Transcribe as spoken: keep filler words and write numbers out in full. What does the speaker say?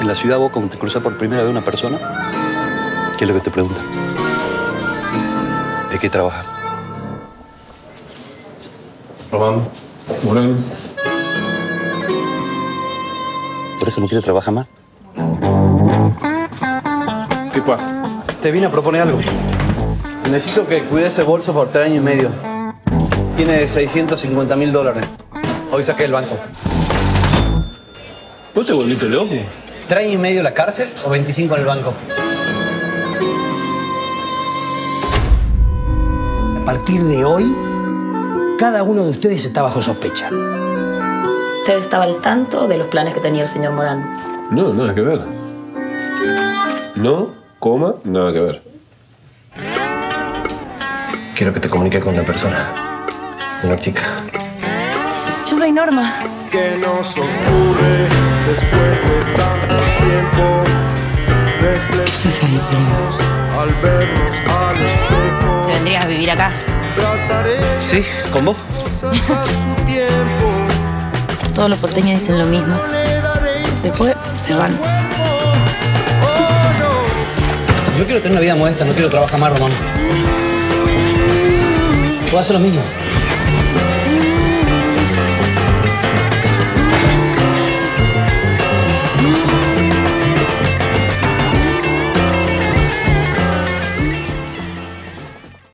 en la ciudad vos cuando te cruzas por primera vez una persona, ¿qué es lo que te pregunta? ¿De qué trabaja? Román, Moreno. ¿Por eso no quiere trabajar más? ¿Qué pasa? Te vine a proponer algo. Necesito que cuide ese bolso por tres años y medio. Tiene seiscientos cincuenta mil dólares. Hoy saqué el banco. ¿Vos te volviste loco? ¿Tres años y medio en la cárcel o veinticinco en el banco? A partir de hoy, cada uno de ustedes está bajo sospecha. ¿Usted estaba al tanto de los planes que tenía el señor Morán? No, nada que ver. No, coma, nada que ver. Quiero que te comunique con una persona. Una chica. Yo soy Norma. ¿Qué nos ocurre después de tanto tiempo? ¿Qué haces ahí, Pelín? Al vernos al espejo. ¿Te vendrías a vivir acá? Trataré Sí, ¿con vos? a su tiempo. Todos los porteños dicen lo mismo. Después se van. Yo quiero tener una vida modesta, no quiero trabajar más, Román. Puedo hacer lo mismo.